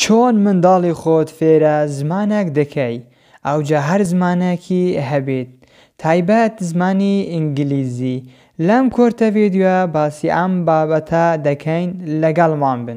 چۆن منداڵی خۆت فێرە زمانێک دەکەی؟ ئەوجا هەر زمانێکی هەبێت، تایبەت زمانی ئینگلیزی. لەم کورتە ڤیدیۆە باسی ئەم بابەتە دەکەین، لەگەڵمان بن.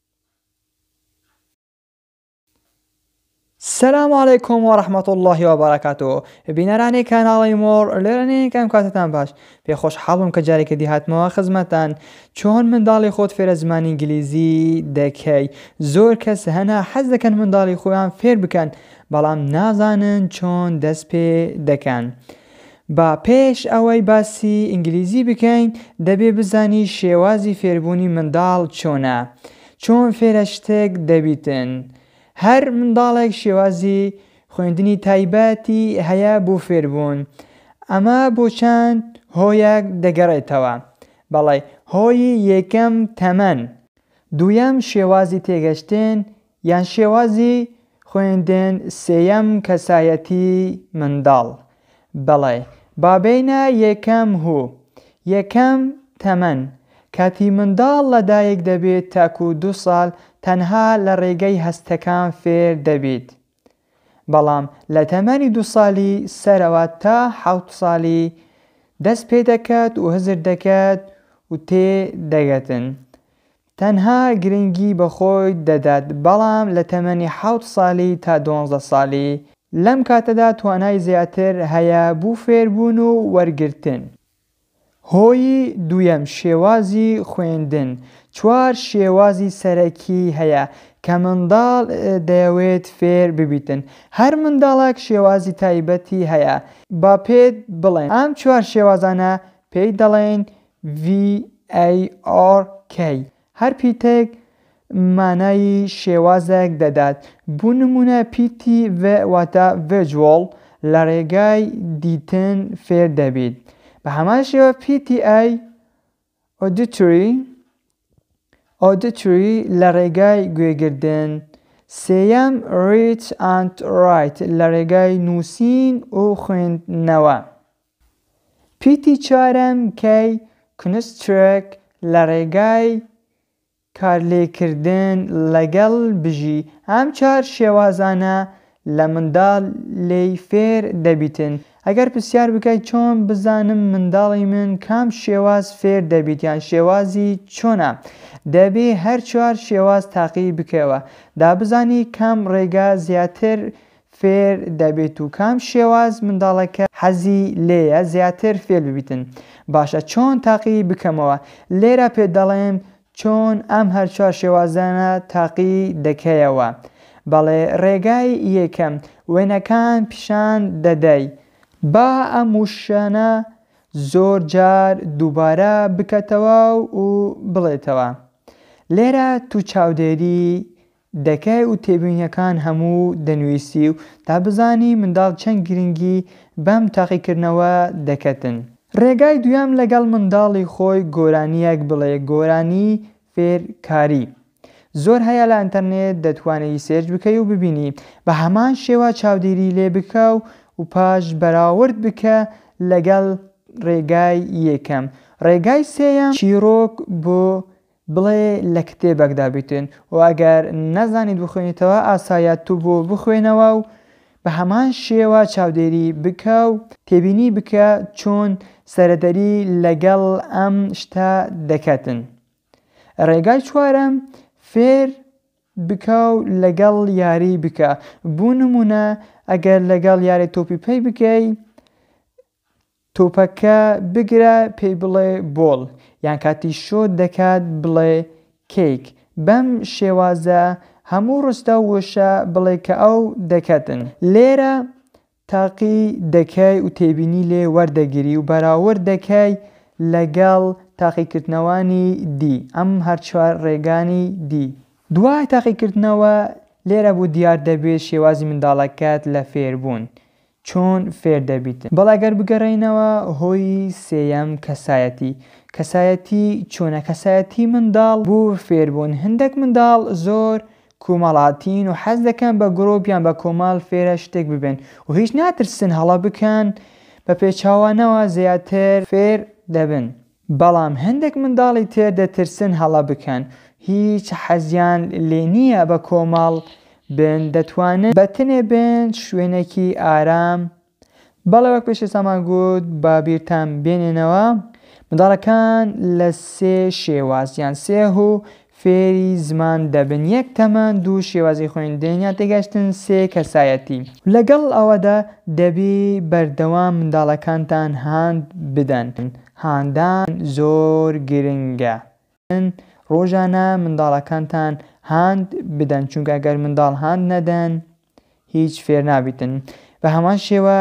سلام علیکم و رحمت الله و بەرەکاتوه. بینەرانی کاناڵی مۆڕ لێرەنین کەم کاتتان باش. پێخۆشحاڵم کە جارێکە دی هاتمەوە خزمەتان. چۆن منداڵی خۆت فێرە زمانی ئینگلیزی دەکەی؟ زۆر کەس هەنا حەز دەکەن منداڵی خۆیان فێر بکەن، بەڵام نازانن چۆن دەست پێ دەکەن. با پێش ئەوەی باسی ئینگلیزی بکەین، دەبێ بزانی شێوازی فێربوونی منداڵ چۆنە، چۆن فێرە شتێک دەبیتن. هەر منداڵێک شێوازی خوێندنی تایبەتی هەیە بۆ فێربوون. ئەمە بۆ چەند هۆیەک دەگەڕێتەوە. بەڵێ هۆی یەکەم تەمەن، دووەم شێوازی تێگەشتن یان شێوازی خوێندن، سێیەم کەسایەتی منداڵ. بەڵێ بابینە یەکەم هۆ، یەکەم تەمەن. کاتی منداڵ لەدایک دەبێت تاکو 2 ساڵ تەنها لە ڕێگەی هەستەکان فێر دەبێت، بەڵام لە تەمەنی 2 ساڵی سەرەوە تا 7 ساڵی دەست پێ دەکات و هزر دەکات و تێ دەگەتن. تەنها گرنگی بەخۆی دەدات، بەڵام لە تەمەنی 7 ساڵی تا 12 ساڵی لەم کاتەدا توانای زیاتر هەیە بوو فێربوون و وەرگرتن. هۆی دووەم شێوازی خوێندن. 4 شێوازی سەرەکی هەیە کە منداڵ دەیەوێت فێر ببیتن. هەر منداڵێک شێوازی تایبەتی هەیە. با پێت بڵێن ئەم 4 شێوازانە پێی دەڵێن VARK. هەر پیتێک مانای شێوازێک دەدات. بۆ نمونە پیتی V واتە visual، لە ڕێگای دیتن فێر دەبێت. بە هەمان شێوە PTA auditory لە ڕێگای گوێگرتن. سێیەم read and write لە ڕێگای نووسین و خوێندنەوە. پیتی 4ەم K construct لە ڕێگای کارلێکردن لەگەڵ بژی. ئەم 4 شێوازانە لە منداڵ لێی فێر دەبیتن. ئەگەر پرسیار بکەیت چۆن بزانم منداڵی من کام شێواز فێر دەبیت یان شێوازی چۆنە، دەبێ هەر 4 شێواز تاقی بکەوە دا بزانی کام ڕێگا زیاتر فێر دەبێت و کام شێواز منداڵەکە حەزی لێیە زیاتر فێر ببیتن. باشە چۆن تاقی بکەمەوە؟ لێرە پێ دەڵێم چۆن ئەم هەر 4 شێوازانە تاقی دەکەیەوە. بەڵێ ڕێگای یەکەم، وێنەکان پیشان دەدەی. با ئەم وشانە زۆر جار دووبارە بکەتەوە و بڵێتەوە. لێرە تو چاودێری دەکەی و تێبینیەکان هەموو دەنوویسی و تا بزانی منداڵ چەند گرنگی بەم تاقیکردنەوە دەکەتن. ڕێگای دووەم لەگەڵ منداڵی خۆی گۆرانیەک بڵێ، گۆرانی فێرکاری. زۆر هەیە لە ئینتەرنێت دەتوانێت سێرچ بکەی و ببینی. بە هەمان شێوە چاودێری لێ بکە و پاش بەراورد بکە لەگەڵ ڕێگای یەکەم. ڕێگای سێیەم چیرۆک بۆ بڵێ لە کتێبێکدا بیتن و ئەگەر نەزانیت بخوێنیتەوە ئاسایە تو بۆ بخوێنەوە و بە هەمان شێوە چاودێری بکە و تێبینی بکە چۆن سەرەدەری لەگەڵ ئەم شتە دەکەتن. ڕێگای 4ەم فێر بکە و لەگەڵ یاری بکە. بۆ نمونە ئەگەر لەگەڵ یاری تۆپی پێی بکەی، تۆپەکە بگرە پێی بڵێ بۆڵ، یان کاتی شۆت دەکات بڵێ کێک. بەم شێوازە هەموو ڕستە و وشە بڵێ کە ئەو دەکەتن. لێرە تاقی دەکەی و تێبینی لێ وەردەگیری و بەراورد دەکەی لەگەڵ تاقیکردنەوانی دی، ئەم هەر 4 ڕێگانی دی. دوای تاقیکردنەوە لێرە بۆ دیار دەبێت شێوازی منداڵەکەت لە فێربوون چۆن فێر دەبیتن. بەڵام ئەگەر بگەڕێینەوە هۆی سێیەم کەسایەتی. کەسایەتی چۆنە؟ کەسایەتی منداڵ بۆ فێربوون. هەندێک منداڵ زۆر کۆمەڵاتین و حەز دەکەن بە گرۆپ یان بە کۆمەڵ فێرە شتێک ببن و هیچ ناترسن هەڵە بکەن، بە پێچاوانەوە زیاتر فێر دەبن. بەڵام هەندێک منداڵی تر دەترسن هەڵە بکەن هیچ حەزیان لێ نییە بە کۆمەڵ بن، دەتوانن بەتنێ بن شوێنێکی ئارام. بەڵێ وەک پێش ئێستامان گوت با بیرتان بێنێنەوە منداڵەکان لە 3 شێواز یان 3 فێری زمان دەبن: 1 تەمەن، 2 شێوازی خوێندنیان تێگەشتن، 3 کەسایەتی. لەگەڵ ئەوەدا دەبی بەردەوام منداڵەکانتان هاند بدەن. هاندان زۆر گرنگە. ڕۆژانە منداڵەکانتان هاند بدەن، چونکە ئەگەر منداڵ هاند نەدەن هیچ فێر نابیتن. بە هەمان شێوە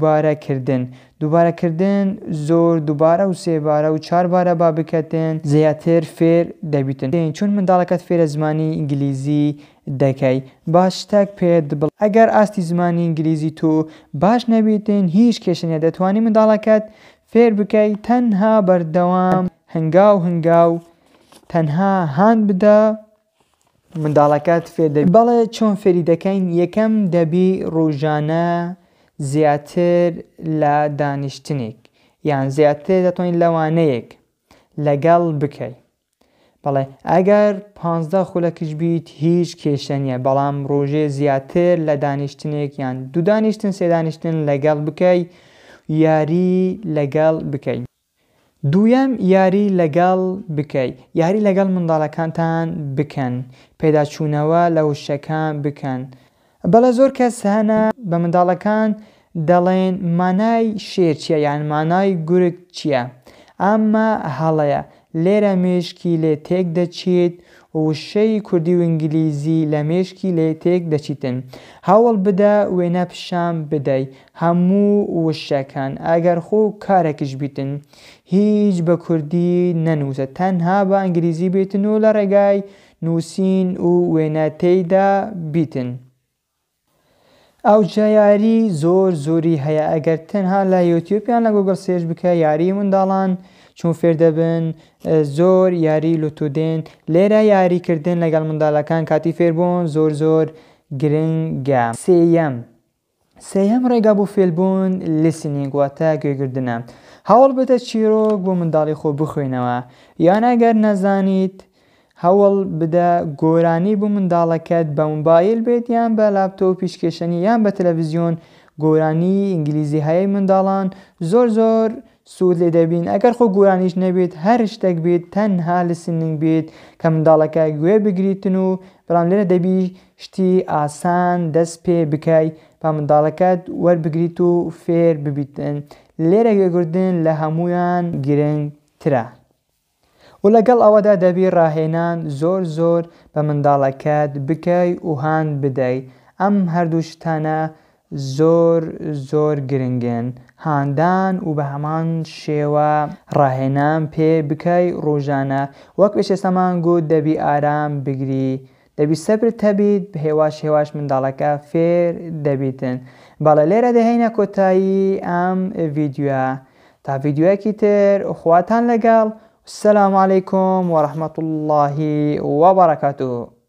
دووبارەکردن زۆر دووبارە و 3 بارە و 4 بارە با بکەتن زیاتر فێر دەبیتن. چون منداڵەکەت فێرە زمانی ئینگلیزی دەکەی باش شتێک پێت بڵێ. ئەگەر ئاستی زمانی ئینگلیزی تۆ باش نەبیتن هیچ کێشەنیە، دەتوانی منداڵەکەت فێر بکەی. تەنها بەردەوام هەنگاو تەنها هاند بدە منداڵەکەت فێر دەبی. بەڵێ چۆن فێری دەکەین؟ یەکەم دەبی ڕۆژانە زیاتر لە دانیشتنێک یان زیاتر دەتوانین لەوانەیەک لەگەڵ بکەی. بەڵێ ئەگەر 15 خولەکش بیت هیچ کێشە نییە، بەڵام ڕۆژێ زیاتر لە دانیشتنێک یان 2 دانیشتن 3 دانیشتن لەگەڵ بکەی، یاری لەگەڵ بکەی. دووەم یاری لەگەڵ بکەی، یاری لەگەڵ منداڵەکانتان بکەن، پێداچوونەوە لە وشەکان بکەن. بەڵێ زۆر کەس هەنە بە منداڵەکان دەڵێن مانای شێر چییە یان مانای گورگ چییە؟ ئەمە هەڵەیە. لێرە مێشکی لێ تێک دەچێت، وشەی کوردی و ئینگلیزی لە مێشکی لێ تێک دەچیتن. هەوڵ بدە وێنە پیشان بدەی هەموو وشەکان. ئەگەر خۆ کارێکش بیتن هیچ بە کوردی نەنووسە، تەنها بە ئینگلیزی بێتن و لە ڕێگای نووسین و وێنە تێیدا بیتن. ئەوجا یاری زۆری هەیە. ئەگەر تەنها لە یوتیوبیان لە گوگڵ سێرچ بکە یاری منداڵان چۆن فێر دەبن، زۆر یاری لوتودێن. لێرە یاریکردن لەگەڵ منداڵەکان کاتی فێربوون زۆر گرنگە. سێیەم ڕێگا بۆ فێربوون لیسنینگ واتە گوێگرتنە. هەوڵ بدە چیرۆک بۆ منداڵی خۆ بخوێنەوە، یان ئەگەر نەزانیت هەوڵ بدە گۆرانی بۆ منداڵەکەت بە مۆبایل بێت یان بە لاپتۆپ پیشکێشەنی یان بە تەلەڤیزیۆن. گۆرانی ئینگلیزی هەیە منداڵان زۆر سوود لێ دەبین. ئەگەر خۆ گۆرانیش نەبێت هەر شتێک بێت تەنها لیسنینگ بێت کە منداڵەکە گوێ بگریتن و بەڵام لێرە دەبی شتی ئاسان دەست پێ بکەی با منداڵەکەت وەربگریت و فێر ببیتن. لێرە گوێگرتن لە هەمویان گرنگترە. و لەگەڵ ئەوەدا دەبی ڕاهێنان زۆر بە منداڵەکەت بکەی و هاند بدەی. ئەم هەردوو شتانە زۆر گرنگن. هاندان و بە هەمان شێوە ڕاهێنان پێ بکەی ڕۆژانە. وەک پێش ئێستامان گوت دەبی ئارام بگری، دەبی سەبرت هەبیت، بە هێواش منداڵەکە فێر دەبیتن. بەڵێ لێرە دەهێنە کۆتایی ئەم ڤیدیۆە. تا ڤیدیۆیەکی تر خواتان لەگەڵ. السلام علیکم و رحمة الله و بەرەکاتوه.